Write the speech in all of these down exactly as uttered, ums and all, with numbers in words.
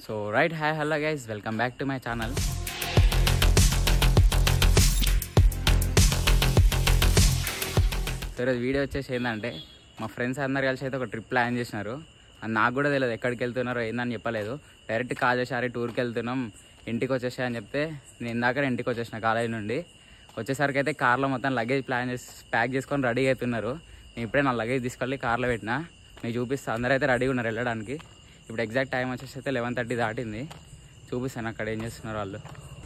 So right hi hello guys, welcome back to my channel. So ఈరోజు video వచ్చేసి ఏంటంటే మా ఫ్రెండ్స్ అందరు కలిసి అయితే ఒక ట్రిప్ ప్లాన్ చేసినారు. అది నాకు కూడా తెలియదు ఎక్కడికి వెళ్తున్నారో ఏందని చెప్పలేదు. డైరెక్ట్ కాల్ చేసారి టూర్కి వెళ్తున్నాం ఇంటికి వచ్చేసా అని చెప్తే నేను ఇందాక ఇంటికి వచ్చేసిన కాలేజ్ నుండి. వచ్చేసరికి అయితే కార్లో మొత్తం లగేజ్ ప్లాన్ చేసి ప్యాక్ చేసుకొని రెడీ అవుతున్నారు. నేను ఇప్పుడే నా లగేజ్ తీసుకెళ్ళి కార్లో పెట్టినా, మీకు చూపిస్తాను. అందరూ అయితే రెడీగా ఉన్నారు వెళ్ళడానికి. ఇప్పుడు ఎగ్జాక్ట్ టైం వచ్చేసి అయితే లెవెన్ థర్టీ దాటింది. చూపిస్తాను అక్కడ ఏం చేస్తున్నారు వాళ్ళు.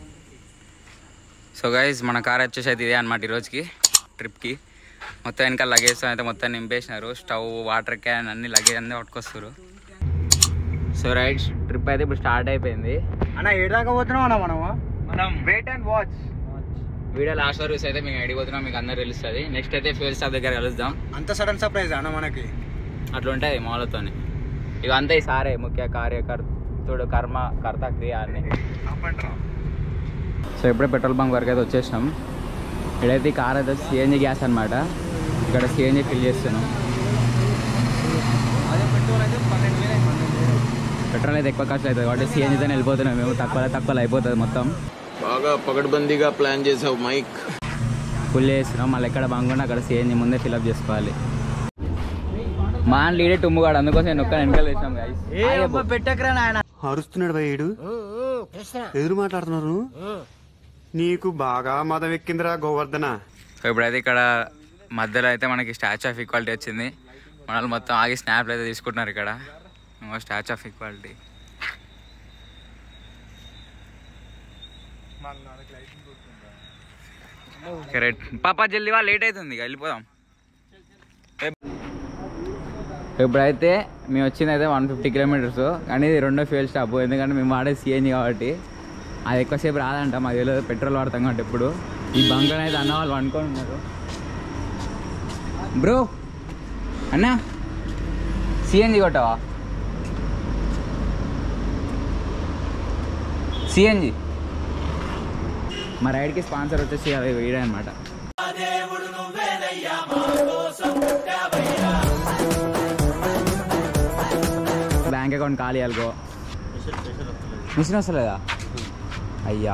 సో గైజ్ మన కార్ వచ్చేసి అయితే ఇదే అనమాట ఈరోజుకి ట్రిప్కి. మొత్తం వెనక లగేజ్ అయితే మొత్తం నింపేసినారు. స్టవ్, వాటర్ క్యాన్ అన్ని లగేజ్ అన్నీ పట్టుకొస్తారు. సో రైట్ ట్రిప్ అయితే ఇప్పుడు స్టార్ట్ అయిపోయింది అన్న. ఏడు దాకా పోతున్నాం అన్న మనము. మనం wait and watch. Video last వరకు అయితే మేము అడిగిపోతున్నాం, మీకు అందరూ తెలుస్తుంది. నెక్స్ట్ అయితే ఫ్యూల్ స్టాప్ దగ్గర కలుద్దాం. అంత సడన్ సర్ప్రైజ్ అన్న మనకి. అట్లా ఉంటుంది మాలతోని. ఇవంతా ఈ సారే ముఖ్య కార్యకర్తుడు కర్మ కర్త క్రియ అన్ని. సో ఇప్పుడే పెట్రోల్ బంక్ వరకు అయితే వచ్చేసినాం. ఇక్కడైతే ఈ కార్ అయితే సిఎన్జి గ్యాస్ అనమాట. ఇక్కడ సిఎన్జి ఫిల్ చేస్తున్నాం. పెట్రోల్ అయితే ఎక్కువ ఖర్చు అవుతుంది కాబట్టి సిఎన్జితో వెళ్ళిపోతున్నాం మేము. తక్కువ తక్కువ అయిపోతుంది మొత్తం. బాగా పకడ్బందీగా ప్లాన్ చేసావు మైక్. ఫుల్ చేస్తున్నాం. మళ్ళీ ఎక్కడ బంక్ ఉన్నా అక్కడ సిఎన్జి ముందే ఫిల్అప్ చేసుకోవాలి. మా లీడే టుమ్ముగాడు, అందుకోసం నేను ఒక్క వెనకాల వేసినాం. పెట్టకరా నాయన. అరుస్తున్నాడు భయ్యుడు. ఎదురు మాట్లాడుతున్నారు. నీకు బాగా మదం ఎక్కిందిరా గోవర్ధన. సో ఇప్పుడైతే ఇక్కడ మధ్యలో అయితే మనకి స్టాచ్యూ ఆఫ్ ఈక్వాలిటీ వచ్చింది. మనల్ని మొత్తం ఆగి స్నాప్లు అయితే తీసుకుంటున్నారు ఇక్కడ. Statue of equality. కరెక్ట్ పాపా, జల్దీవా, లేట్ అవుతుంది, వెళ్ళిపోదాం. ఇప్పుడైతే మేము వచ్చింది అయితే వన్ ఫిఫ్టీ కిలోమీటర్స్ కానీ ఇది రెండో ఫ్యూయల్ స్టాప్. ఎందుకంటే మేము వాడే సిఎన్జి కాబట్టి అది ఎక్కువసేపు రాదంట. మాకు తెలియదు, పెట్రోల్ వాడతాం కాబట్టి. ఇప్పుడు ఈ బంక్లో అయితే అన్న వాళ్ళు వండుకొని ఉన్నారు. బ్రో అన్నా సిఎన్జి కొట్టావా? సిఎన్జి మా రైడ్కి స్పాన్సర్ వచ్చేసి అది వీడే అనమాట. బ్యాంక్ అకౌంట్ ఖాళీ అనుకో. మిషన్ వస్తలేదా? అయ్యా,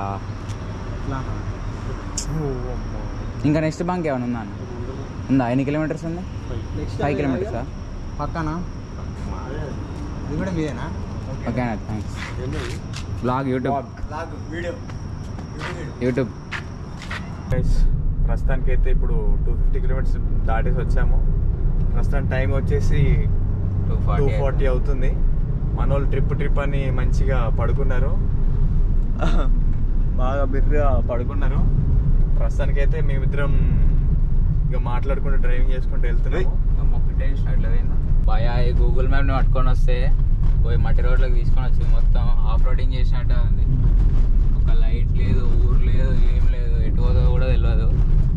ఇంకా నెక్స్ట్ బ్యాంక్ ఏమైనా ఉందా? ఉందా? ఎన్ని కిలోమీటర్స్ ఉంది? ఫైవ్ కిలోమీటర్సా? పక్కన ఇది కూడా మీదేనా? ఓకేనా, థ్యాంక్స్. బ్లాగ్ యూట్యూబ్ యూట్యూబ్ ప్రస్తుతానికి అయితే ఇప్పుడు టూ ఫిఫ్టీ కిలోమీటర్స్ దాటేసి వచ్చాము. ప్రస్తుతం టైం వచ్చేసి టూ ఫార్టీ అవుతుంది. మన వాళ్ళు ట్రిప్ ట్రిప్ అని మంచిగా పడుకున్నారు, బాగా బిర్రగా పడుకున్నారు. ప్రస్తుతానికి అయితే మేమిద్దరం ఇక మాట్లాడుకుంటూ డ్రైవింగ్ చేసుకుంటూ వెళ్తున్నాము. బాయా ఈ గూగుల్ మ్యాప్ని పట్టుకొని వస్తే పోయి మట్టి రోడ్లోకి తీసుకొని వచ్చింది. మొత్తం ఆఫ్ రోడింగ్ చేసినట్టే ఉంది. ఒక లైట్ లేదు, ఊరు లేదు, ఏం లేదు, ఎటు పోదో కూడా తెలియదు.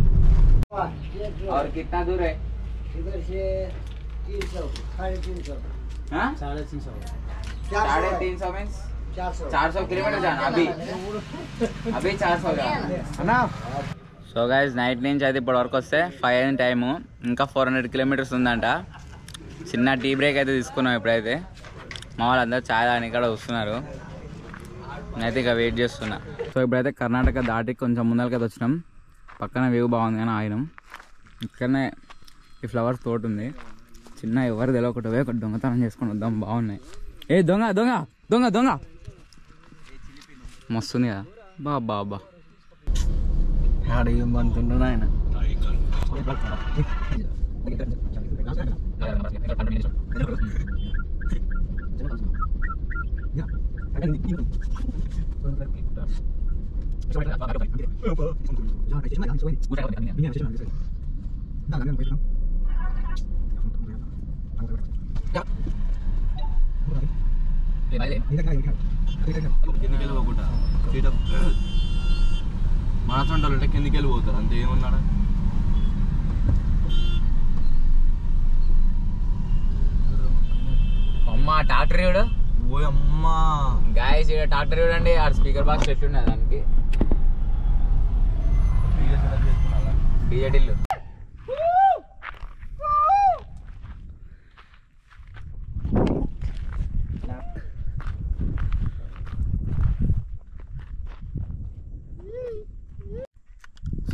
और कितना दूर है? इधर से तीन सौ साढ़े तीन सौ हाँ? साढ़े तीन सौ साढ़े तीन सौ मीन्स चार सौ चार सौ किलोमीटर जाना अभी अभी चार सौ जाना. సో గైస్ నైట్ నుంచి అయితే ఇప్పటి వరకు వస్తే ఫైవ్ అయింది టైము. ఇంకా ఫోర్ హండ్రెడ్ కిలోమీటర్స్ ఉందంట. చిన్న టీ బ్రేక్ అయితే తీసుకున్నాం ఇప్పుడైతే. మా వాళ్ళందరూ ఛాయ్ తాగడానికి ఇక్కడ వస్తున్నారు. నేనైతే ఇక వెయిట్ చేస్తున్నా. సో ఇప్పుడైతే కర్ణాటక దాటి కొంచెం ముందరకైతే వచ్చినాం. పక్కన వ్యూ బాగుంది కానీ ఆగినాం. ఇక్కడనే ఈ ఫ్లవర్స్ తోట ఉంది. చిన్న ఎవరు తెలియకుండా ఒకటి దొంగతనం చేసుకొని వద్దాం, బాగున్నాయి. ఏ దొంగ దొంగ దొంగ దొంగ మస్తుంది కదా. బా బా బా ఆడ ఏం బంతుండడు ఆయన. కిందికి వెళ్ళిపోకుండా మాట్లాడాలి అంటే కిందికి వెళ్ళిపోతారు అంతే. ఏమన్నాడా అమ్మ ట్రాక్టర్ చూడు. ఓ అమ్మా గాయస్ ట్రాక్టర్ చూడండి. ఆ స్పీకర్ బాక్స్ పెట్టున్నాయి దానికి. డీజే టిల్లు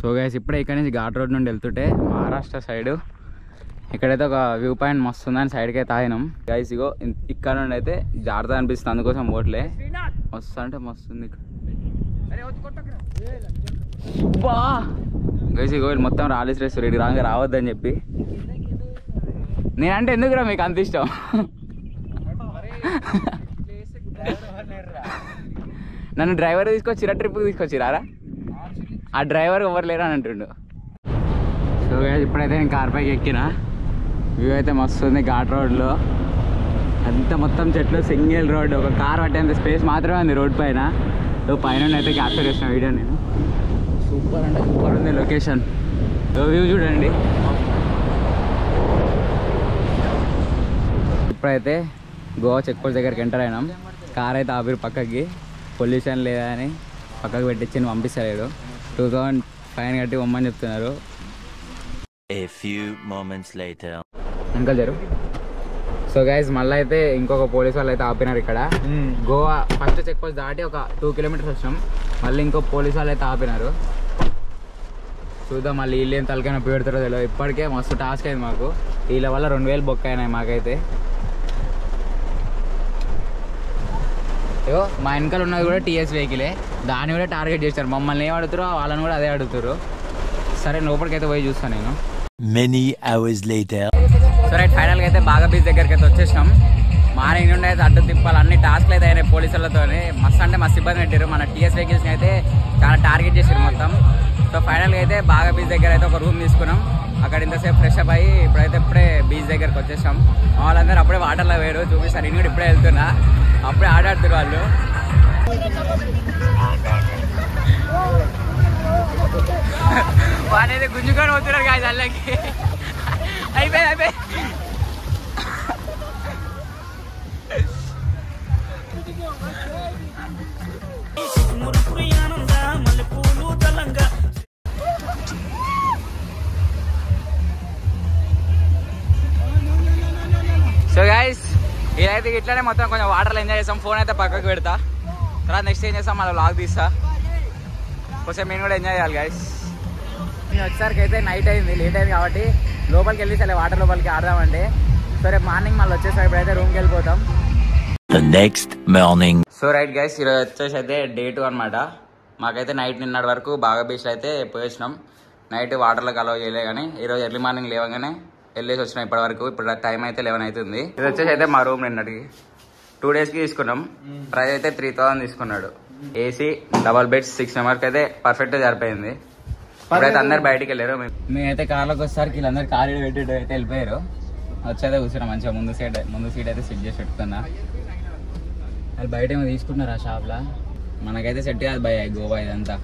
సో గైస్ ఇప్పుడే ఇక్కడ నుంచి ఘాట్ రోడ్ నుండి వెళ్తుంటే మహారాష్ట్ర సైడు ఇక్కడైతే ఒక వ్యూ పాయింట్ మస్తు ఉందని సైడ్కి అయితే ఆగినాం గైస్. ఇగో ఇక్కడ నుండి అయితే జాగ్రత్త అనిపిస్తుంది, అందుకోసం పోట్లే. మస్తు అంటే మస్తు ఉంది బా గైస్. ఇగో మొత్తం రాలేసి రేస్తారు ఇటు రాగా రావద్దని చెప్పి. నేనంటే ఎందుకురా మీకు అంత ఇష్టం? నన్ను డ్రైవర్ తీసుకొచ్చిరా, ట్రిప్కి తీసుకొచ్చిరారా? ఆ డ్రైవర్ ఎవరు లేరు అని అంటుండు. సో ఇప్పుడైతే నేను కార్ పైకి ఎక్కిన. వ్యూ అయితే మస్తు ఉంది ఘాట్ రోడ్లో. అంత మొత్తం చెట్లు, సింగిల్ రోడ్, ఒక కార్ పట్టేంత స్పేస్ మాత్రమే ఉంది రోడ్ పైన. సో పైన అయితే క్యాప్చర్ చేసిన వీడియో నేను. సూపర్ అంటే సూపర్ ఉంది లొకేషన్. వ్యూ చూడండి. ఇప్పుడైతే గోవా చెక్ పోస్ట్ దగ్గరికి ఎంటర్ అయినాం. కార్ అయితే ఆపిరు పక్కకి, పొల్యూషన్ లేదా అని పక్కకు పెట్టించి పంపిస్తలేడు. టూ థౌసండ్ ఫైన్ కట్టి పొమ్మని చెప్తున్నారు. A few moments later. Uncle జరు. సో గైస్ మళ్ళీ అయితే ఇంకొక పోలీస్ వాళ్ళు అయితే ఆపినారు ఇక్కడ. గోవా ఫస్ట్ చెక్ పోస్ట్ దాటి ఒక టూ కిలోమీటర్స్ వచ్చినాం. మళ్ళీ ఇంకో పోలీస్ వాళ్ళు అయితే ఆపినారు. చూద్దాం మళ్ళీ వీళ్ళు ఏం తలకైనా పెడతారో తెలియదు. ఇప్పటికే మస్తు టాస్క్ అయింది మాకు. వీళ్ళ వల్ల రెండు వేలు బొక్క అయినాయి మాకైతే. ఏవో మా వెనకాల ఉన్నది కూడా టీఎస్ వెహికలే, దాన్ని కూడా టార్గెట్ చేస్తారు. మమ్మల్ని ఏం అడుగుతారో వాళ్ళని కూడా అదే అడుగుతారు. సరే లోపలికైతే పోయి చూస్తాను నేను. Many hours later. So right ఫైనల్గా అయితే బాగా బీచ్ దగ్గరికి అయితే వచ్చేసినాం. మార్నింగ్ నుండి అయితే అడ్డు తిప్పాలి, అన్ని టాస్క్లు అయితే అయినాయి పోలీసులతో. మస్తు అంటే మస్తు ఇబ్బంది పెట్టారు. మన టీఎస్ వెహికల్స్ని అయితే చాలా టార్గెట్ చేసారు మొత్తం. సో ఫైనల్గా అయితే బాగా బీచ్ దగ్గర అయితే ఒక రూమ్ తీసుకున్నాం. అక్కడ ఇంతసేపు ఫ్రెష్ అప్ అయ్యి ఇప్పుడైతే ఇప్పుడే బీచ్ దగ్గరకు వచ్చేసాం. వాళ్ళందరూ అప్పుడే వాటర్లో వేరు చూపిస్తారు. నేను కూడా ఇప్పుడే వెళ్తున్నా, అప్పుడే ఆడాడుతున్నారు వాళ్ళు. వాళ్ళైతే గుంజుకొని పోతున్నారు కాదు అల్లకి. అయిపోయి అయిపోయి సో గైస్ ఇదైతే ఇట్లానే మొత్తం కొంచెం వాటర్లో ఎంజాయ్ చేస్తాం. ఫోన్ అయితే పక్కకు పెడతా, తర్వాత నెక్స్ట్ ఏం చేస్తాం మళ్ళీ వ్లాగ్ తీస్తా. కొంచెం మేము కూడా ఎంజాయ్ చేయాలి గైస్. నేను వచ్చేసరికి అయితే నైట్ అయింది, లేట్ అయింది కాబట్టి లోపలికి వెళ్ళి సరే వాటర్ లోపలికి ఆడదామంటే. సో రేపు మార్నింగ్ మళ్ళీ వచ్చేసరికి ఇప్పుడైతే రూమ్కి వెళ్ళిపోతాం. The next morning. So right guys ఈరోజు వచ్చేసి అయితే డే టూ అనమాట. మాకైతే నైట్ నిన్నటి వరకు బాగా బీచ్లో అయితే పోయేసినాం. నైట్ వాటర్లోకి అలౌ చేయలే కానీ ఈరోజు ఎర్లీ మార్నింగ్ లేవగానే వెళ్ళేసి వచ్చినాం ఇప్పటి వరకు. ఇప్పుడు టైం అయితే లెవెన్ అవుతుంది. ఇది వచ్చేసి అయితే మా రూమ్ నిన్నటికి టూ డేస్కి తీసుకున్నాం. ప్రైస్ అయితే త్రీ థౌసండ్ తీసుకున్నాడు. ఏసీ డబల్ బెడ్స్ సిక్స్ మెంబర్స్కి అయితే పర్ఫెక్ట్గా సరిపోయింది. ఇప్పుడైతే అందరు బయటికి వెళ్ళారు. మేమైతే కార్లోకి వచ్చేసరికి వీళ్ళందరూ కార్ పెట్టి అయితే వెళ్ళిపోయారు. వచ్చేదే కూర్చున్నాం మంచిగా. ముందు సీట్ ముందు సీట్ అయితే సెట్ చేసి పెట్టుకున్నా. వాళ్ళు బయట ఏమో తీసుకుంటున్నారు ఆ షాప్లో. మనకైతే సెట్ కాదు భయ గోవా ఇదంతా.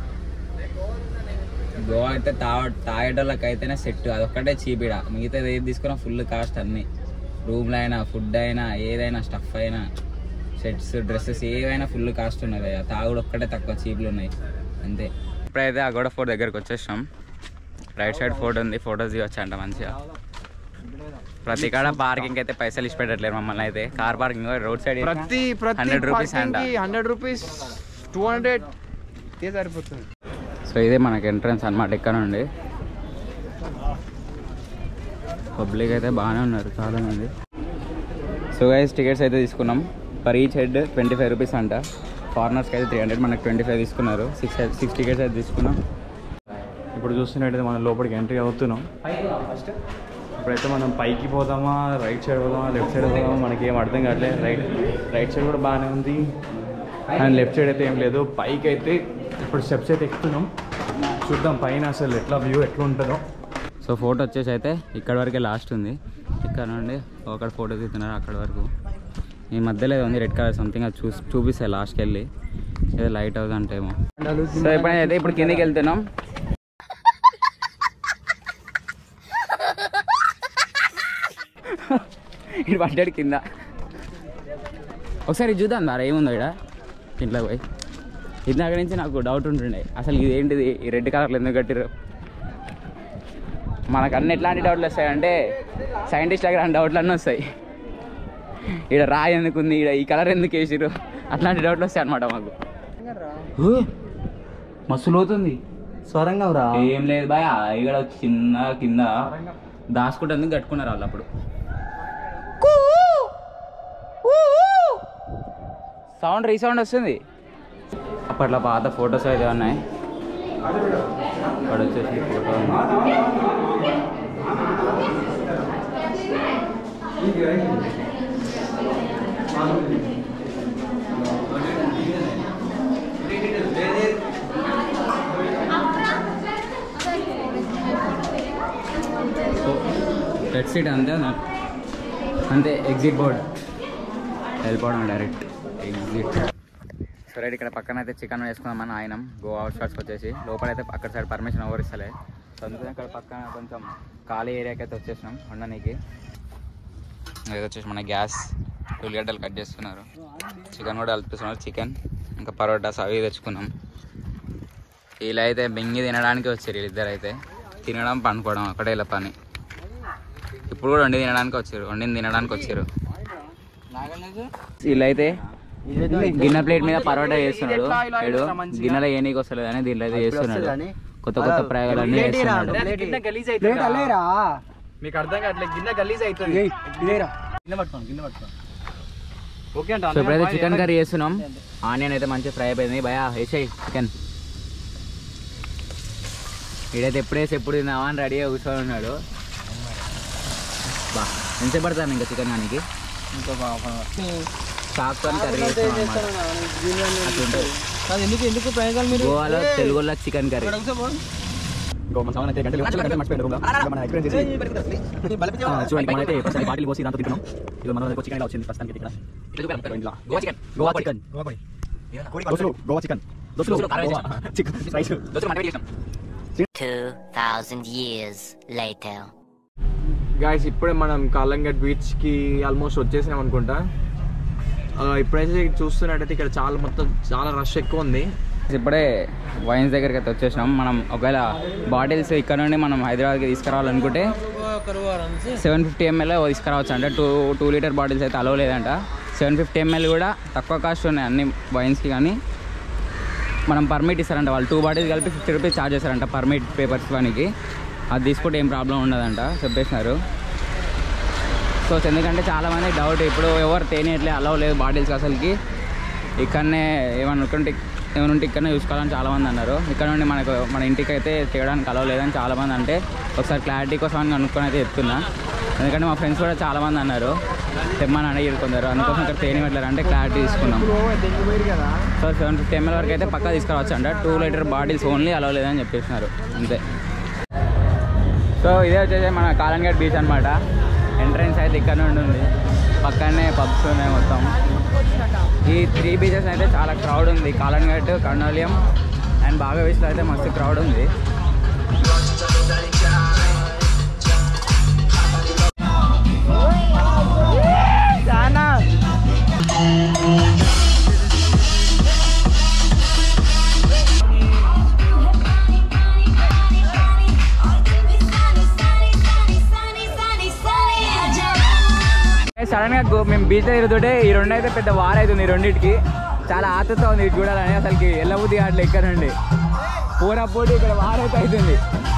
గోవా అయితే తా తాగేటోళ్ళకి అయితేనే సెట్, అదొక్కటే చీపిడ. మిగతా ఏది తీసుకున్నా ఫుల్ కాస్ట్ అన్నీ. రూమ్లో అయినా, ఫుడ్ అయినా, ఏదైనా స్టఫ్ అయినా, షర్ట్స్, డ్రెస్సెస్ ఏవైనా ఫుల్ కాస్ట్ ఉన్నాయి భయ. తాగుడు ఒక్కటే తక్కువ, చీపులు ఉన్నాయి అంతే. ఇప్పుడైతే అగోడ ఫోర్ట్ దగ్గరకు వచ్చేసాం. రైట్ సైడ్ ఫోర్ట్ ఉంది, ఫోటోస్ దిగొచ్చు అంట మంచిగా. ప్రతి కాడ పార్కింగ్ అయితే పైసలు ఇచ్చి పెట్టట్లేదు మమ్మల్ని అయితే. కార్ పార్కింగ్ రోడ్ సైడ్ ప్రతి హండ్రెడ్ రూపీస్ అంట. హండ్రెడ్ రూపీస్ టూ హండ్రెడ్ ఇదే సరిపోతుంది. సో ఇదే మనకి ఎంట్రన్స్ అనమాట. ఇక్కడ నుండి పబ్లిక్ అయితే బాగానే ఉన్నారు చాలా మంది. సో గైస్ టికెట్స్ అయితే తీసుకున్నాం. Per each head twenty five rupees అంట. ఫారినర్స్కి అయితే త్రీ హండ్రెడ్, మనకి ట్వంటీ ఫైవ్ తీసుకున్నారు. సిక్స్ సిక్స్ టికెట్స్ అయితే తీసుకున్నాం. ఇప్పుడు చూస్తున్నట్టయితే మనం లోపలికి ఎంట్రీ అవుతున్నాం. ఫస్ట్ ఇప్పుడైతే మనం పైకి పోదామా, రైట్ సైడ్ పోదామా, లెఫ్ట్ సైడ్ పోదామా, మనకి ఏం అర్థం కావట్లేదు. రైట్ రైట్ సైడ్ కూడా బాగానే ఉంది అండ్ లెఫ్ట్ సైడ్ అయితే ఏం లేదు. పైకి అయితే ఇప్పుడు స్టెప్స్ అయితే ఎక్కుతున్నాం. చూద్దాం పైన అసలు ఎట్లా వ్యూ ఎట్లా ఉంటుందో. సో ఫోటో వచ్చేసి అయితే ఇక్కడ వరకే లాస్ట్ ఉంది. ఇక్కడ నుండి ఒకటి ఫోటో తీస్తున్నారు అక్కడ వరకు. ఈ మధ్యలో ఉంది రెడ్ కలర్ సంథింగ్, అది చూ చూపిస్తాయి లాస్ట్కి వెళ్ళి. ఏదో లైట్ హౌస్ అంటేమో. సో ఎప్పుడైతే ఇప్పుడు కిందికి వెళ్తున్నాం. ఇది పడ్డాడు కింద. ఒకసారి చూద్దాం దారా ఏముందో ఇక్కడ ఇంట్లో పోయి. ఇందాక నుంచి నాకు డౌట్ ఉంటుండే అసలు ఇది ఏంటిది, ఈ రెడ్ కలర్లో ఎందుకు కట్టిరు. మనకు అన్ని ఎట్లాంటి డౌట్లు వస్తాయంటే సైంటిస్ట్ దగ్గర అన్ని డౌట్లు అన్నీ వస్తాయి. ఇక్కడ రాయి ఎందుకు ఉంది, ఇక్కడ ఈ కలర్ ఎందుకు వేసిరు, అట్లాంటి డౌట్లు వస్తాయి అనమాట మాకు. మస్తు లోతుంది స్వరంగం రా ఏం లేదు బాయ్ ఇక్కడ చిన్న కింద దాచుకుంటుంది కట్టుకున్నారు వాళ్ళు అప్పుడు సౌండ్ రీసౌండ్ వస్తుంది అప్పట్లో పాత ఫొటోస్ అయితే ఉన్నాయి ఇక్కడ వచ్చేసి ఫోటో రెడ్ సీట్ అంతే అంతే ఎగ్జిట్ బోర్డ్ వెళ్ళిపోవడం డైరెక్ట్ ఎగ్జిట్. సో రైట్ ఇక్కడ పక్కన అయితే చికెన్ వేసుకుందామని ఆయన గో అవుట్ షాట్స్కి వచ్చేసి లోపలైతే అక్కడ సైడ్ పర్మిషన్ ఎవరు ఇస్తలే. సో అందుకని ఇక్కడ పక్కన కొంచెం ఖాళీ ఏరియాకి అయితే వచ్చేసినాం వండడానికి. ఇది వచ్చేసి మన గ్యాస్ ఉల్లిగడ్డలు కట్ చేస్తున్నారు, చికెన్ కూడా కలుపుతున్నారు, చికెన్ ఇంకా పరోటాస్ అవి తెచ్చుకున్నాం. వీళ్ళు అయితే బెంగి తినడానికి వచ్చారు వీళ్ళిద్దరు అయితే, తినడం పండుకోవడం ఒకటే ఇలా పని. ఇప్పుడు కూడా వండి తినడానికి వచ్చారు, వండిని తినడానికి వచ్చారు. వీళ్ళైతే గిన్నె ప్లేట్ మీద పరోటా చేస్తున్నాడు, వీడు గిన్నెలో ఏ నీకు వస్తలేదు అని దీంట్లో అయితే చేస్తున్నాడు. కొత్త కొత్త ప్రయోగాలన్నీ చేస్తున్నాడు. మీకు అర్థం కావట్లేదు, గిన్నె గలీజ్ అవుతుంది. సో ఇప్పుడైతే చికెన్ కర్రీ చేస్తున్నాం. ఆనియన్ అయితే మంచిగా ఫ్రై అయిపోయింది. భయా వేసాయి చికెన్. వీడైతే ఎప్పుడేసి ఎప్పుడు తిన్నావా అని రెడీగా కూర్చొని ఉన్నాడు. బా ఎంతసేపు పడతాను ఇంకా చికెన్ దానికి సాకుతో కర్రీ చేస్తున్నాం. గోవాలో తెలుగులో చికెన్ కర్రీ చూడండి. మనైతే ఫస్ట్ బాటిల్ పోసి దాంతో తింటున్నాం. ఇది మన చికెన్ ఇలా వచ్చింది ప్రస్తుతానికి. ఇక్కడ Goa chicken Goa chicken Goa chicken two thousand years later. Guys ఇప్పుడే మనం కాలంగట్ బీచ్కి ఆల్మోస్ట్ వచ్చేసినాం అనుకుంటా. ఇప్పుడైతే చూస్తున్నట్టయితే ఇక్కడ చాలా మొత్తం చాలా రష్ ఎక్కువ ఉంది. ఇప్పుడే వైన్స్ దగ్గరికి అయితే వచ్చేసినాం. మనం ఒకవేళ బాటిల్స్ ఇక్కడ నుండి మనం హైదరాబాద్కి తీసుకురావాలనుకుంటే సెవెన్ ఫిఫ్టీ ఎంఎల్ తీసుకురావచ్చు అంట. టూ టూ లీటర్ బాటిల్స్ అయితే అలవ్ లేదంట. సెవెన్ ఫిఫ్టీ ఎంఎల్ కూడా తక్కువ కాస్ట్ ఉన్నాయి అన్ని వైన్స్కి. కానీ మనం పర్మిట్ ఇస్తారంట వాళ్ళు, టూ బాటిల్స్ కలిపి ఫిఫ్టీ రూపీస్ ఛార్జ్ చేస్తారంట పర్మిట్ పేపర్స్ పనికి. అది తీసుకుంటే ఏం ప్రాబ్లం ఉండదంట చెప్పేసినారు. సో ఎందుకంటే చాలామంది డౌట్, ఇప్పుడు ఎవరు తేనేట్లే అలవ్ లేదు బాటిల్స్ అసలుకి, ఇక్కడనే ఏమన్నా ఉంటే ఏమైనా ఉంటే ఇక్కడనే చూసుకోవాలని చాలామంది అన్నారు. ఇక్కడ నుండి మనకు మన ఇంటికి అయితే తేయడానికి అలవ్ లేదని చాలామంది అంటే ఒకసారి క్లారిటీ కోసం అని అనుకుని అయితే చెప్తున్నా. ఎందుకంటే మా ఫ్రెండ్స్ కూడా చాలామంది అన్నారు తెమ్మని అడిగి కొందరు, అందుకోసం ఇక్కడ తేనివట్లేరు అంటే క్లారిటీ తీసుకున్నాం. సో సెవెన్ ఫిఫ్టీ ఎంఎల్ వరకు అయితే పక్కా తీసుకురావచ్చు అంట. Two litre bottles only allow లేదని చెప్పేసినారు అంతే. సో ఇదే వచ్చేసి మన కాలన్గట్ బీచ్ అనమాట. ఎంట్రన్స్ అయితే ఇక్కడ నుండి ఉంది, పక్కనే పబ్స్ ఉన్నాయి మొత్తం. ఈ త్రీ బీచెస్ అయితే చాలా క్రౌడ్ ఉంది. కాలన్గట్, కర్నూలియం అండ్ బాగా బీచ్లో అయితే మస్తు క్రౌడ్ ఉంది. సడన్ గా మేము బీచ్ తిరుగుతుంటే ఈ రెండు అయితే పెద్ద వార్ అవుతుంది. ఈ రెండింటికి చాలా ఆతృత ఉంది ఇది చూడాలని. అసలుకి ఎల్లబుద్ధి కావట్లేదు ఇక్కడ నుండి. పూరపోటీ ఇక్కడ వార్ అయితే అవుతుంది.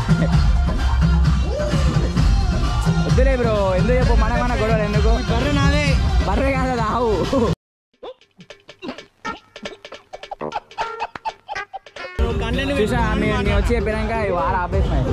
వద్దులే బ్రో, ఎందుకు చెప్పు మన మన గొడవలు ఎందుకు? బర్రె నాదే, బర్రె కాదు ఆవు. చూసా నేను వచ్చి చెప్పినాక ఈ వార ఆపేసినాయి.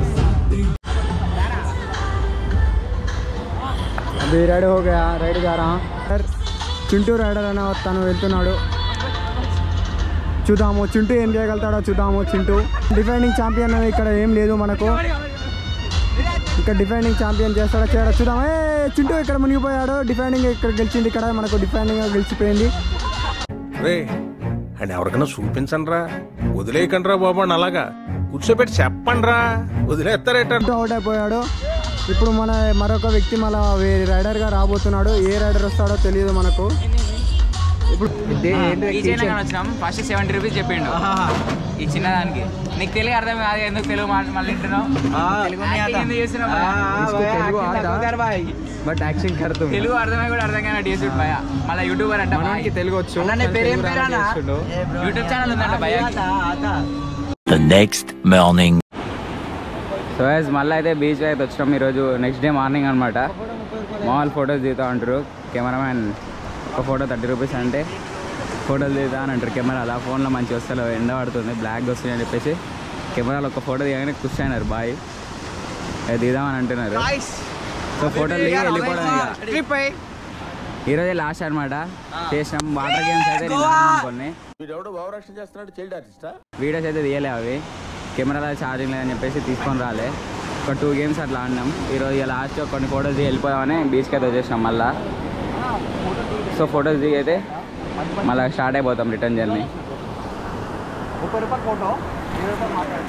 अभी रेड हो गया, रेड जा रहा सर. చింటూ రైడర్ అనే తను వెళ్తున్నాడు. చూద్దాము చింటూ ఏం చేయగలుగుతాడో చూద్దాము. చింటూ డిఫెండింగ్ ఛాంపియన్ ఇక్కడ ఏం లేదు మనకు. ఇక్కడ డిఫెండింగ్ ఛాంపియన్ చేస్తాడో చేయడో చూద్దాం. ఏ చింటూ ఇక్కడ మునిగిపోయాడు. డిఫెండింగ్ ఇక్కడ గెలిచింది, ఇక్కడ మనకు డిఫెండింగ్ గెలిచిపోయింది. రే అండ్ ఎవరికైనా చూపించండి రా, వదిలేయకండి రా బాబు అని అలాగా కూర్చోబెట్టి చెప్పండి రా, వదిలేస్తారేట. అవుట్ అయిపోయాడు. ఇప్పుడు మన మరొక వ్యక్తి మళ్ళీ వేరే రైడర్గా రాబోతున్నాడు. ఏ రైడర్ వస్తాడో తెలియదు మనకు. ఇప్పుడు వచ్చినాం. ఫస్ట్ సెవెంటీ రూపీస్ చెప్పిండు ఈ చిన్నదానికి. నీకు తెలుగు అర్థం కాదు, ఎందుకు తెలుగు మళ్ళీ వింటున్నావు? బట్ యాక్షన్ కడుతూ తెలుగు అర్థమై కూడా అర్థం కానీ డీసూట్ భయ. మళ్ళీ యూట్యూబర్ అంట, తెలుగు వచ్చు. యూట్యూబ్ ఛానల్ ఉందంట భయ. The next morning. So guys మళ్ళీ అయితే బీచ్ అయితే వచ్చినాం ఈరోజు నెక్స్ట్ డే మార్నింగ్ అనమాట. మామూలు ఫొటోస్ దిగుతూ ఉంటారు కెమెరామ్యాన్. ఒక ఫోటో థర్టీ రూపీస్ అంటే ఫోటోలు దిగుతా అని అంటారు. కెమెరా అలా ఫోన్లో మంచి వస్తారు, ఎండ పడుతుంది, బ్లాక్ వస్తుంది అని చెప్పేసి కెమెరాలో ఒక ఫోటో దిగగానే ఖుషి అయినారు బాయ్, దిగుదామని అంటున్నారు. సో ఫోటోలు దిగి వెళ్ళిపోవడం ఇక. ఈరోజే లాస్ట్ అనమాట. చేసినాం వాటర్ గేమ్స్ అయితే కొన్ని వీడియోస్ అయితే తీయలే, అవి కెమెరాలో ఛార్జింగ్ లేదని చెప్పేసి తీసుకొని రాలే. ఒక టూ గేమ్స్ అట్లా ఆడినాం. ఈరోజు ఇక లాస్ట్ కొన్ని ఫొటోస్ దిగి వెళ్ళిపోదామని బీచ్కి అయితే వచ్చేసినాం మళ్ళీ. సో ఫొటోస్ దిగి అయితే మళ్ళీ స్టార్ట్ అయిపోతాం రిటర్న్ జర్నీ. ముప్పై రూపాయలు ఫోటో, ఇరవై రూపాయలు మాట్లాడు.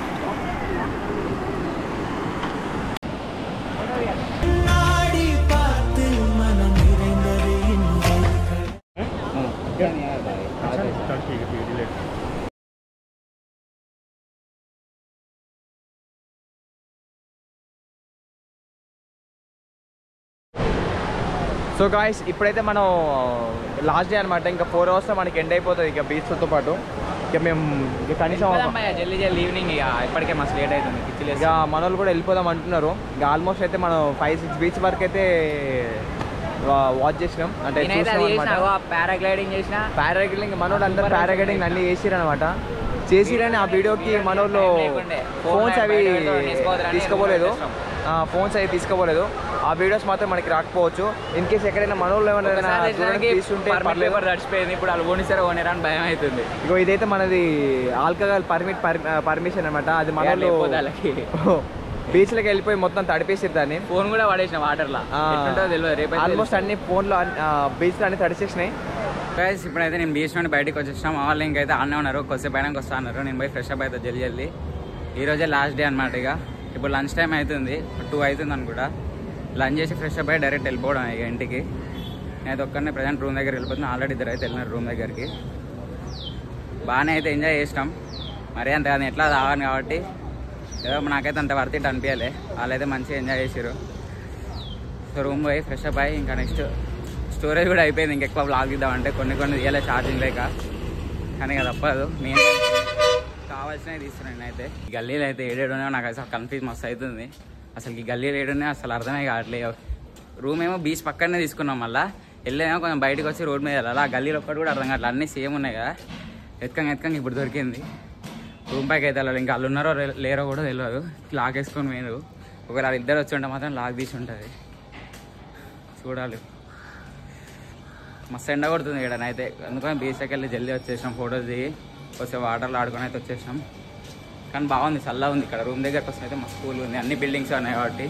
సో గాయస్ ఇప్పుడైతే మనం లాస్ట్ డే అనమాట. ఇంకా ఫోర్ అవర్స్లో మనకి ఎండ్ అయిపోతుంది ఇక బీచ్తో పాటు. ఇక మేము ఇక కనీసం జల్దీ జల్దీ ఈవినింగ్ ఇక ఇప్పటికే మస్తు లేట్ అవుతుంది. ఇక మన వాళ్ళు కూడా వెళ్ళిపోదాం అంటున్నారు. ఇక ఆల్మోస్ట్ అయితే మనం ఫైవ్ సిక్స్ బీచ్ వరకు అయితే వాచ్ చేసినాం. అంటే పారాగ్లైడింగ్ చేసిన పారాగ్లైడింగ్ మనోళ్ళు అందరూ పారాగ్లైడింగ్ అన్నీ చేసిరు అనమాట. చేసిరని ఆ వీడియోకి మనోళ్ళు ఫోన్స్ అవి తీసుకోపోలేదు, ఫోన్స్ అవి తీసుకోపోలేదు. ఆ వీడియోస్ మాత్రం మనకి రాకపోవచ్చు. ఇన్ కేసు ఎక్కడైనా మనోళ్ళు ఏమైనా తీసుకుంటే తడిచిపోయింది. ఇప్పుడు వాళ్ళు ఓనిసారి ఓనేరా అని భయం అవుతుంది. ఇగో ఇదైతే మనది ఆల్కహాల్ పర్మిట్ పర్మిషన్ అనమాట. అది మనోళ్ళు బీచ్లోకి వెళ్ళిపోయి మొత్తం తడిపేసారు దాన్ని. ఫోన్ కూడా పడేసిన వాటర్లో. ఆల్మోస్ట్ అన్ని ఫోన్లో బీచ్లో అన్ని తడిచేసినాయి. గైస్ ఇప్పుడైతే నేను బీచ్ నుండి బయటకు వచ్చేసినాం. మా వాళ్ళు ఇంకైతే ఆడనే ఉన్నారు, కొద్దిసేపు పైన వస్తా అన్నారు. నేను పోయి ఫ్రెష్ అప్ అయితే జల్దీ జల్దీ. ఈరోజే లాస్ట్ డే అనమాట. ఇక ఇప్పుడు లంచ్ టైం అవుతుంది, టూ అవుతుంది అనుకుంటా. లంచ్ చేసి ఫ్రెష్ అప్ అయ్యి డైరెక్ట్ వెళ్ళిపోవడం ఇక ఇంటికి. నేనైతే ఒక్కరినే ప్రజెంట్ రూమ్ దగ్గర వెళ్ళిపోతున్నాను. ఆల్రెడీ ఇద్దరు అయితే వెళ్ళినారు రూమ్ దగ్గరికి. బాగానే అయితే ఎంజాయ్ చేసినాం. మరీ అంత కానీ ఎట్లా రావాలి కాబట్టి ఏదో నాకైతే అంత వర్త్ ఇట్ అనిపించాలి. వాళ్ళైతే మంచిగా ఎంజాయ్ చేసారు. సో రూమ్ పోయి ఫ్రెష్ అప్ అయ్యి ఇంకా నెక్స్ట్ స్టోరేజ్ కూడా అయిపోయింది. ఇంకెక్కువ బ్లాగ్ ఇద్దామంటే కొన్ని కొన్ని తీయలే ఛార్జింగ్ లేక. కానీ ఇక తప్పదు, నేను కావాల్సినవి తీస్తున్నాను. నేనైతే ఈ గల్లీలు అయితే ఏడేడునే నాకు అసలు కన్ఫ్యూజ్ మస్తు అవుతుంది. అసలు ఈ గల్లీలు ఏడునే అసలు అర్థమే కావట్లేదు. రూమ్ ఏమో బీచ్ పక్కనే తీసుకున్నాం, మళ్ళీ వెళ్ళేమో కొంచెం బయటకు వచ్చి రోడ్ మీద వెళ్ళాలి. ఆ గల్లీలో ఒక్కటి కూడా అర్థం కావట్లేదు, అన్నీ సేమ్ ఉన్నాయి కదా. ఎత్కంగా ఎత్కంగా ఇప్పుడు దొరికింది. రూమ్ పైకి అయితే వెళ్ళాలి. ఇంకా వాళ్ళు ఉన్నారో లేరో కూడా తెలియదు. లాక్ వేసుకొని పోయినారు. ఒకవేళ వాళ్ళు ఇద్దరు వచ్చి ఉంటే మాత్రం లాక్ తీసి ఉంటుంది. చూడాలి. మస్తు ఎండ కొడుతుంది ఇక్కడ అయితే. అందుకని బీచ్కి వెళ్ళి జల్దీ వచ్చేసినాం. ఫోటోస్ దిగి కొంచెం వాటర్లో ఆడుకొని అయితే వచ్చేసినాం. కానీ బాగుంది, చల్లగా ఉంది ఇక్కడ. రూమ్ దగ్గరకు వస్తే అయితే మస్తు కూల్ ఉంది. అన్ని బిల్డింగ్స్ ఉన్నాయి కాబట్టి.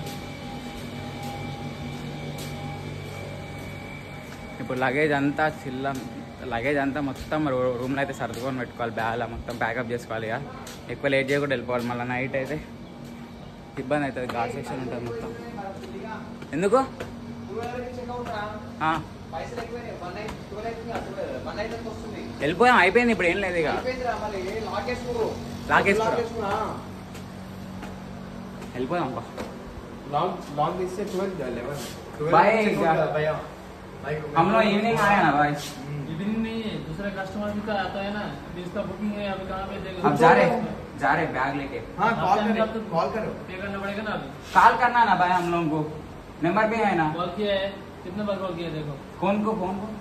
ఇప్పుడు లగేజ్ అంతా చిల్ల లగేజ్ అంతా మొత్తం రూమ్లో అయితే సర్దుకొని పెట్టుకోవాలి. బ్యాగ్ మొత్తం ప్యాకప్ చేసుకోవాలి. ఇక ఎక్కువ లేట్ చేయకుండా వెళ్ళిపోవాలి. మళ్ళీ నైట్ అయితే ఇబ్బంది అవుతుంది. గాడ్ సెక్షన్ ఉంటుంది మొత్తం. ఎందుకు వెళ్ళిపోయాం, అయిపోయింది. ఇప్పుడు ఏం లేదు ఇక. లాక్ వేసుకురా వెళ్ళిపోయాం. हम लोग इवनिंग आया ना भाई. इवनिंग नहीं, दूसरे कस्टमर भी का आता है ना, जिसका बुकिंग है अभी कहाँ पे देगा. अब जा रहे जा रहे बैग लेके. हाँ कॉल करो, कॉल करो, पे करना पड़ेगा ना. अभी कॉल करना ना भाई, हम लोगों को नंबर पे है ना. कॉल किया है, कितने बार कॉल किया देखो. कौन को कौन को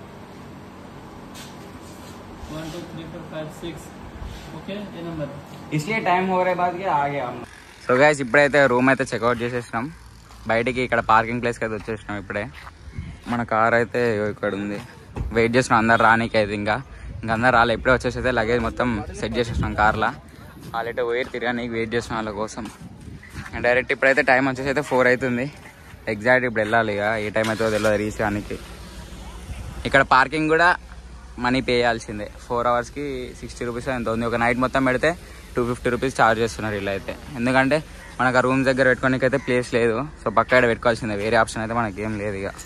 one two three four five six okay a number. इसलिए टाइम हो रहा है बाद के आ गया हम. సో గైస్ ఇప్పుడైతే రూమ్ అయితే చెక్అవుట్ చేసేసినాం. బయటికి ఇక్కడ పార్కింగ్ ప్లేస్కి అయితే వచ్చేసినాం. ఇప్పుడే మన కార్ అయితే ఇక్కడ ఉంది. వెయిట్ చేసినాం అందరు రానికి అయితే. ఇంకా ఇంకా అందరు రాలే. ఇప్పుడే వచ్చేసి అయితే లగేజ్ మొత్తం సెట్ చేసేసినాం కార్లో. వాళ్ళైతే వెయిట్ తిరగడానికి వెయిట్ చేసిన వాళ్ళ కోసం. డైరెక్ట్ ఇప్పుడైతే టైం వచ్చేసి అయితే ఫోర్ అవుతుంది. ఎగ్జాక్ట్ ఇప్పుడు వెళ్ళాలి. ఇక ఏ టైం అవుతుందో తెలియదు రీచ్ కానికి. ఇక్కడ పార్కింగ్ కూడా మనీ పే చేయాల్సిందే. ఫోర్ అవర్స్కి సిక్స్టీ రూపీస్ ఎంత ఉంది. ఒక నైట్ మొత్తం పెడితే టూ ఫిఫ్టీ రూపీస్ ఛార్జ్ చేస్తున్నారు వీళ్ళు అయితే. ఎందుకంటే మనకు ఆ రూమ్స్ దగ్గర పెట్టుకోడానికి అయితే ప్లేస్ లేదు. సో పక్క ఇక్కడ పెట్టుకోవాల్సిందే, వేరే ఆప్షన్ అయితే మనకి ఏం లేదు. ఇక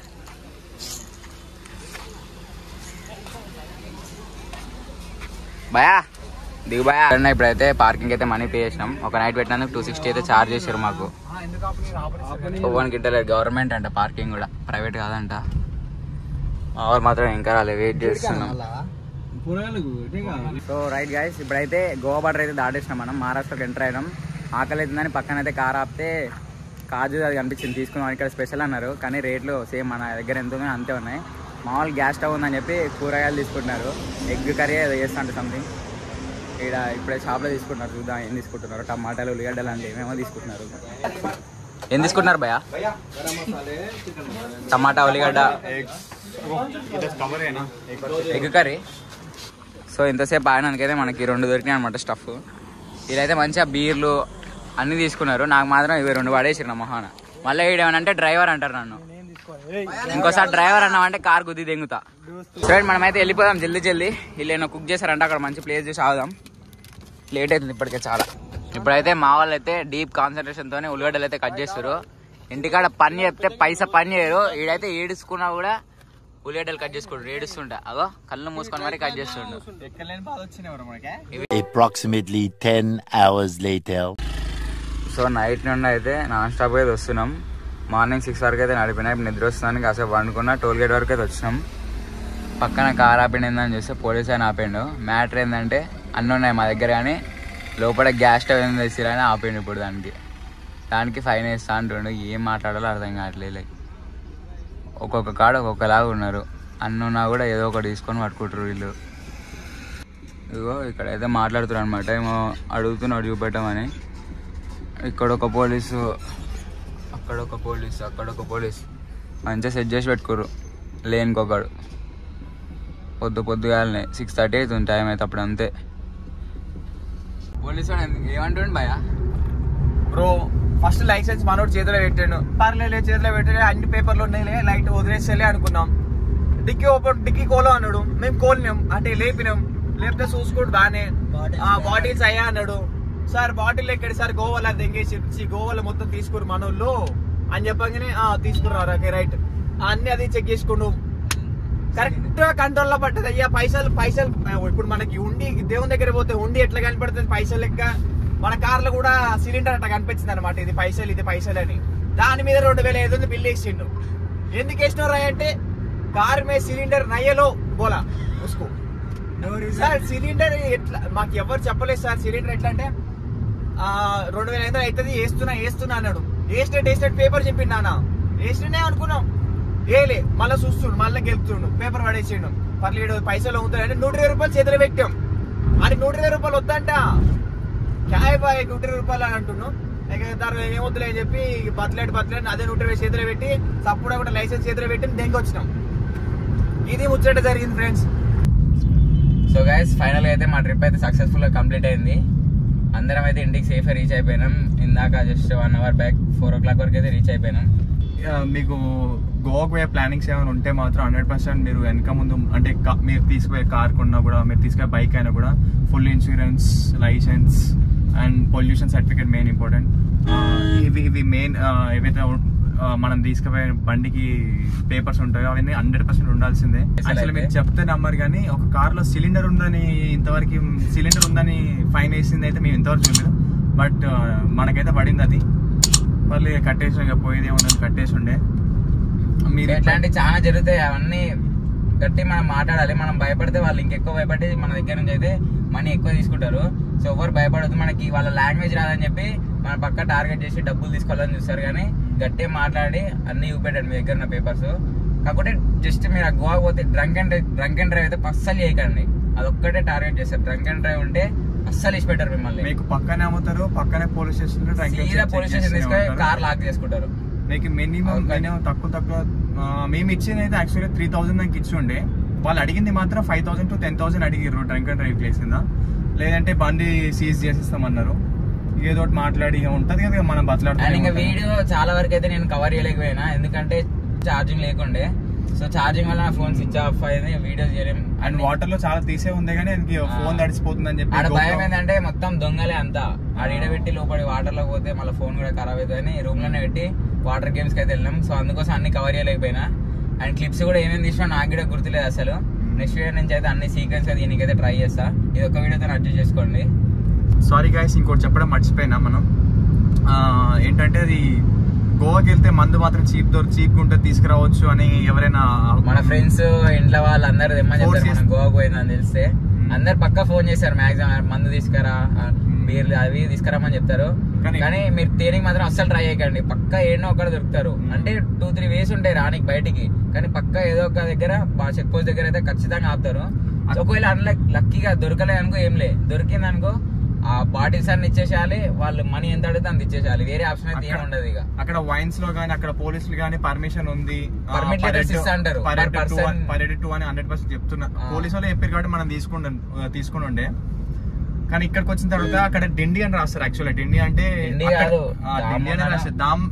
భయా దిగు భయా. ఇప్పుడైతే పార్కింగ్ అయితే మనీ పే చేసినాం. ఒక నైట్ పెట్టినందుకు టూ సిక్స్టీ అయితే ఛార్జ్ చేశారు మాకు. వన్ గిట్టలేదు. గవర్నమెంట్ అంట పార్కింగ్ కూడా, ప్రైవేట్ కాదంట. మా వాళ్ళు మాత్రం ఇంకా రాలే, వెయిట్ చేస్తున్నాం. సో రైట్ గైస్, ఇప్పుడైతే గోవా బార్డర్ అయితే దాటేసినాం మనం, మహారాష్ట్రకి ఎంటర్ అయినాం. ఆకలి అవుతుందని పక్కన అయితే కార్ ఆపితే కాజు అది కనిపించింది, తీసుకున్నాం. ఇక్కడ స్పెషల్ అన్నారు కానీ రేట్లు సేమ్ మన దగ్గర ఎంత ఉన్నాయో అంతే ఉన్నాయి. మామూలు గ్యాస్ స్టవ్ ఉందని చెప్పి కూరగాయలు తీసుకుంటున్నారు, ఎగ్ కర్రీ ఏదో చేస్తుంటే సంథింగ్. ఇక్కడ ఇప్పుడే షాప్లో తీసుకుంటున్నారు, చూద్దాం ఏం తీసుకుంటున్నారు. టమాటాలు, ఉల్లిగడ్డలు అంటే ఏమేమో తీసుకుంటున్నారు. ఏం తీసుకుంటున్నారు భయ్యా? టమాటా, ఉల్లిగడ్డ, ఎగ్ కర్రీ. సో ఇంతసేపు ఆయనకైతే మనకి రెండు దొరికినాయి అనమాట స్టఫ్. వీళ్ళైతే మంచిగా బీర్లు అన్నీ తీసుకున్నారు, నాకు మాత్రం ఇవి రెండు పడేసిరు మొహాన. మళ్ళీ వీడేమనంటే డ్రైవర్ అంటారు నన్ను, ఇంకోసారి డ్రైవర్ అన్నామంటే కార్ గుద్ది దెంగుతా. సరే మనమైతే వెళ్ళిపోదాం జల్దీ జల్దీ. వీళ్ళు కుక్ చేశారంటే అక్కడ మంచి ప్లేస్ చూసి ఆగుదాం, లేట్ అవుతుంది ఇప్పటికే చాలా. ఇప్పుడైతే మా వాళ్ళు అయితే డీప్ కాన్సన్ట్రేషన్తో ఉల్లిగడ్డలు అయితే కట్ చేస్తారు. ఇంటికాడ పని చెప్తే పైసా పని చేయరు, వీడైతే ఏడుచుకున్నా కూడా ఉల్లిగడ్డలు కట్ చేసుకుంటారు. ఏడుస్తుంటా అగో కళ్ళు మూసుకొని మరి కట్ చేస్తుండు. Approximately ten hours later. So night నుండి అయితే నాన్ స్టాప్ అయితే వస్తున్నాం. మార్నింగ్ సిక్స్ వరకు అయితే నడిపినా, ఇప్పుడు నిద్ర వస్తుందని కాసేపు వండుకున్నా. టోల్ గేట్ వరకు అయితే వచ్చినాం. పక్కన కార్ ఆపిండి ఏందని చూస్తే పోలీస్ ఆయన ఆపిండు. మ్యాటర్ ఏంటంటే అన్నీ ఉన్నాయి మా దగ్గర కానీ లోపల గ్యాస్ స్టవ్ ఏం తెచ్చిరని ఆపిండు. ఇప్పుడు దానికి దానికి ఫైన్ వేస్తా అంటుండు. ఏం మాట్లాడాలో అర్థం కావట్లేదు. ఒక్కొక్క కాడ ఒక్కొక్కలాగా ఉన్నారు. అన్నీ ఉన్నా కూడా ఏదో ఒకటి తీసుకొని పట్టుకుంటారు వీళ్ళు. ఇగో ఇక్కడైతే మాట్లాడుతున్నారు అనమాట, ఏమో అడుగుతున్నాడు చూపెట్టమని. ఇక్కడ ఒక పోలీసు, అక్కడ ఒక పోలీసు, అక్కడ ఒక పోలీసు మంచిగా సెట్ చేసి పెట్టుకోరు. లేనికొకడు పొద్దు పొద్దుగాలనే సిక్స్ థర్టీ అవుతుంది టైం అయితే అప్పుడు అంతే. పోలీసు ఏమంటుండు భయ? బ్రో ఫస్ట్ లైసెన్స్ మనోడు చేతిలో పెట్టాడు, పర్లేదు చేతిలో పెట్టాడు, అన్ని పేపర్లు ఉన్నాయి, లైట్ వదిలేసేలే అనుకున్నాం. డిక్కీ ఓపెన్ డిక్కీ కోలో అన్నాడు, మేము కోలినాం అంటే లేపినాం. లేపితే చూసుకోడు బాగానే బాటిల్స్ అయ్యా అన్నాడు. సార్ బాటిల్ ఎక్కడి సార్ గోవాలో దెంగేసి గోవాలో మొత్తం తీసుకురు మనోళ్ళు అని చెప్పగానే తీసుకున్నారు. రైట్ అన్ని అది చెక్ చేసుకుండు, కరెక్ట్ గా కంట్రోల్ లో పట్టదు. అయ్యా పైసలు పైసలు ఇప్పుడు మనకి ఉండి దేవుని దగ్గర పోతే ఉండి ఎట్లా కనపడుతుంది పైసలు లెక్క, మన కార్లో కూడా సిలిండర్ అట్లా కనిపించింది అనమాట. ఇది పైసలు ఇది పైసలు అని. దాని మీద రెండు వేల ఐదు వందలు బిల్ వేసిండు. ఎందుకు వేసినారు అంటే కార్ మీద సిలిండర్ నయ్యలో బోలా ఉసుకో సార్. సిలిండర్ ఎట్లా మాకు ఎవరు చెప్పలేదు సార్. సిలిండర్ ఎట్లా అంటే రెండు వేల ఐదు వందలు అవుతుంది, వేస్తున్నా వేస్తున్నా అన్నాడు. వేసినట్టు వేసినట్టు పేపర్ చెప్పిండు నాన్న, వేసినే అనుకున్నాం. ఏలే మళ్ళీ చూస్తుండు, మళ్ళీ గెలుపుతుండు, పేపర్ పడేసిండు. పర్లేదు పైసలు అవుతాయంటే నూట ఇరవై రూపాయలు చేతిలో పెట్టాం. అని నూట ఇరవై రూపాయలు వద్దంట, క్యాయ్ బాయ్ నూట ఇరవై రూపాయలు అని అంటున్నాం. దాని ఏమొద్దులే అని చెప్పి బతలేడు బతలేడు అదే నూట ఇరవై చేతిలో పెట్టి తప్పుడు కూడా లైసెన్స్ చేతిలో పెట్టి దెంగి వచ్చినాం. ఇది ముచ్చట జరిగింది ఫ్రెండ్స్. సో గైస్ ఫైనల్గా అయితే మా ట్రిప్ అయితే సక్సెస్ఫుల్గా కంప్లీట్ అయింది. అందరం అయితే ఇంటికి సేఫ్గా రీచ్ అయిపోయినాం. ఇందాక just one hour back four o'clock వరకు అయితే రీచ్ అయిపోయినాం. మీకు గోవాకు పోయే ప్లానింగ్స్ ఏమైనా ఉంటే మాత్రం హండ్రెడ్ పర్సెంట్ మీరు వెనక ముందు అంటే మీరు తీసుకుపోయే కార్ కొన్నా కూడా, మీరు తీసుకుపోయే బైక్ అయినా కూడా full insurance, licence and pollution certificate main important. ఇవి ఇవి మెయిన్ ఏవైతే మనం తీసుకుపోయే బండికి పేపర్స్ ఉంటాయో అవన్నీ హండ్రెడ్ పర్సెంట్ ఉండాల్సిందే. యాక్చువల్లీ మీరు చెప్తే నమ్మరు కానీ ఒక కార్ లో సిలిండర్ ఉందని ఇంతవరకు సిలిండర్ ఉందని ఫైన్ వేసింది అయితే మేము ఇంతవరకు చూడలేదు. బట్ మనకైతే పడింది అది. మళ్ళీ కట్టేసి ఇక పోయేది ఏమన్నా కట్టేసి ఉండే. మీరు ఎట్లాంటివి చాలా జరుగుతాయి, అవన్నీ గట్టి మనం మాట్లాడాలి. మనం భయపడితే వాళ్ళు ఇంకెక్కువ భయపడి మన దగ్గర నుంచి అయితే మనీ ఎక్కువ తీసుకుంటారు. సో ఎవరు భయపడదు. మనకి వాళ్ళ లాంగ్వేజ్ రాదని చెప్పి మన పక్క టార్గెట్ చేసి డబ్బులు తీసుకోవాలని చూస్తారు. కానీ గట్టిగా మాట్లాడి అన్ని చూపెట్టాడు మీ దగ్గర ఉన్న పేపర్స్. కాకపోతే జస్ట్ మీరు ఆ గోవా పోతే drunk and drunk and drive అయితే అస్సలు చేయకండి. అదొక్కటే టార్గెట్ చేస్తారు. డ్రంక్ అండ్ డ్రైవ్ ఉంటే అస్సలు ఇచ్చి పెట్టారు మిమ్మల్ని. మీకు పక్కనే అమ్ముతారు, పక్కనే పోలీస్ స్టేషన్ పోలీస్ స్టేషన్ తీసుకొని కార్ లాక్ చేసుకుంటారు. మీకు మినిమం మినిమం తక్కువ తక్కువ మేము ఇచ్చింది అయితే యాక్చువల్లీ త్రీ థౌసండ్ దానికి ఇచ్చి ఉండే. వాళ్ళు అడిగింది మాత్రం five thousand to ten thousand అడిగారు డ్రంక్ అండ్ డ్రైవ్ ప్లేస్ కింద. లేదంటే బండి సీజ్ చేసిస్తామన్నారు. ఏదో ఒకటి మాట్లాడి ఉంటది కదా మనం బతలాడుతాం. ఇంకా వీడియో చాలా వరకు అయితే నేను కవర్ చేయలేకపోయినా, ఎందుకంటే ఛార్జింగ్ లేకుండే. సో ఛార్జింగ్ వల్ల నా ఫోన్ స్విచ్ ఆఫ్ అయింది, వీడియో చేయలేం. అండ్ వాటర్ లో చాలా తీసే ఉంది కానీ ఫోన్ తడిసిపోతుంది అని చెప్పి ఆడ భయం ఏంటంటే మొత్తం దొంగలే అంతా. ఆడ ఈడబెట్టి లోపలి వాటర్ లో పోతే మళ్ళీ ఫోన్ కూడా ఖరాబ్ అవుతుందని రూమ్ లోనే పెట్టి వాటర్ గేమ్స్ కి అయితే వెళ్ళాం. సో అందుకోసం అన్ని కవర్ చేయలేకపోయినా. అండ్ క్లిప్స్ కూడా ఏమేమి తీసినా నాకు కూడా గుర్తులేదు అసలు. నెక్స్ట్ వీడియో నుంచి అయితే అన్ని సీక్వెన్స్ గా దీనికైతే ట్రై చేస్తా. ఇది ఒక వీడియోతో అడ్జస్ట్ చేసుకోండి. సారీ గైస్, ఇంకోటి చెప్పడం మర్చిపోయినా మనం. ఏంటంటే అది గోవాకి వెళ్తే మందు మాత్రం చీప్ దొరికి చీప్ ఉంటే తీసుకురావచ్చు అని ఎవరైనా మన ఫ్రెండ్స్ ఇంట్లో వాళ్ళు అందరు తెమ్మని చెప్తారు. మనం గోవాకు పోయిందని తెలిస్తే అందరు పక్కా ఫోన్ చేశారు మాక్సిమం మందు తీసుకురా బీర్లు అవి తీసుకురామని చెప్తారు. కానీ మీరు తేనికి మాత్రం అస్సలు ట్రై చేయకండి. పక్కా ఏడో ఒకటి దొరుకుతారు. అంటే టూ త్రీ వేస్ ఉంటాయి రానికి బయటికి, కానీ పక్కా ఏదో ఒక దగ్గర చెక్ పోస్ట్ దగ్గర అయితే ఖచ్చితంగా ఆపుతారు. ఒకవేళ అందులో లక్కీగా దొరకలే అనుకో ఏం లే, దొరికింది అనుకో ఆ బాటిల్స్ అన్ని ఇచ్చేసేయాలి. వాళ్ళు మనీ ఎంత అడిగితే అంత ఇచ్చేసేయాలి. వేరే ఆప్షన్ అయితే ఏమి ఉండదు. ఇక అక్కడ వైన్స్ లో గానీ అక్కడ పోలీసులు గానీ పర్మిషన్ ఉంది, పర్మిట్ అంటారు పర్మిట్ టూ అని హండ్రెడ్ పర్సెంట్ చెప్తున్నారు. పోలీసు వాళ్ళు చెప్పారు కాబట్టి మనం తీసుకుంటే తీసుకుని ఉండే. కానీ ఇక్కడికి వచ్చిన తర్వాత అక్కడ డిండి అని రాస్తారు. యాక్చువల్లీ డిండి అంటే డిండి అని రాస్తారు. దామ్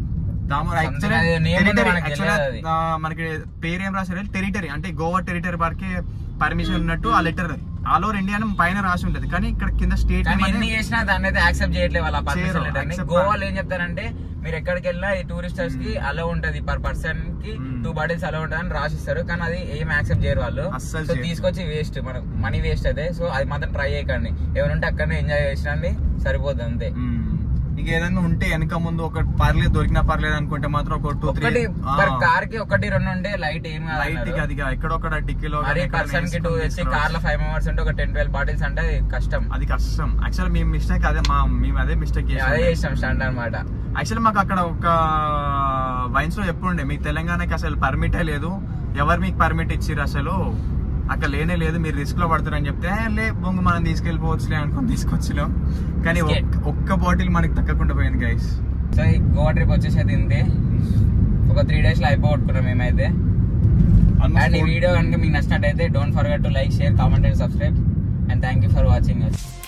మనకి పేరు ఏం రాశారు, టెరిటరీ అంటే గోవా టెరిటరీ వరకే పర్మిషన్ ఉన్నట్టు ఆ లెటర్ ఆల్ ఓవర్ ఇండియా పైన రాసి ఉంటది. కానీ ఇక్కడ కింద స్టేట్ ఎన్ని చేసినా దాన్ని అయితే యాక్సెప్ట్ చేయట్లేదు వాళ్ళ పర్మిషన్ లెటర్. గోవాలో ఏం చెప్తారంటే మీరు ఎక్కడికి వెళ్ళినా ఈ టూరిస్టర్స్ కి అలో ఉంటది, పర్ పర్సన్ కి టూ బాటిల్స్ అలో ఉంటది అని రాసిస్తారు. కానీ అది ఏం యాక్సెప్ట్ చేయరు వాళ్ళు. సో తీసుకొచ్చి వేస్ట్, మనకు మనీ వేస్ట్ అయితే. సో అది మాత్రం ట్రై చేయకండి. ఎవరుంటే అక్కడనే ఎంజాయ్ చేసినండి సరిపోతుంది అంతే. ఇక ఏదైనా ఉంటే వెనక ముందు ఒక పర్లేదు దొరికినా పర్లేదు అనుకుంటే మాత్రం ఒక టూ త్రీ కార్ కి ఒకటి రెండు ఉంటే లైట్ ఏం లైట్ అది ఎక్కడొక్కడ టిక్కీలో పర్సన్ కి టూ వచ్చి కార్ లో ఫైవ్ మెంబర్స్ ఉంటే ఒక టెన్ ట్వెల్వ్ బాటిల్స్ అంటే కష్టం. అది కష్టం. యాక్చువల్ మేము మిస్టేక్ అదే మా మేము అదే మిస్టేక్ అదే చేసాం స్టాండ్ అనమాట. యాక్చువల్లీ మాకు అక్కడ ఒక వైన్స్ లో ఎప్పుడుండే మీకు తెలంగాణకి అసలు పర్మిటే లేదు. ఎవరు మీకు పర్మిట్ ఇచ్చిర్రు అసలు అక్కడ లేనే లేదు, మీరు రిస్క్ లో పడతారని చెప్తే లే బొంగు మనం తీసుకెళ్ళిపోవచ్చులే అనుకుని తీసుకొచ్చినాం. కానీ ఒక్క బాటిల్ మనకి తగ్గకుండా పోయింది గైస్. సో ఈ గోవా ట్రిప్ వచ్చేసి ఇంతే. ఒక త్రీ డేస్ లో అయిపోగొట్టుకున్నాం మేమైతే. అండ్ ఈ వీడియో కనుక మీకు నచ్చినట్టయితే don't forget to like, share, comment and subscribe. And thank you for watching.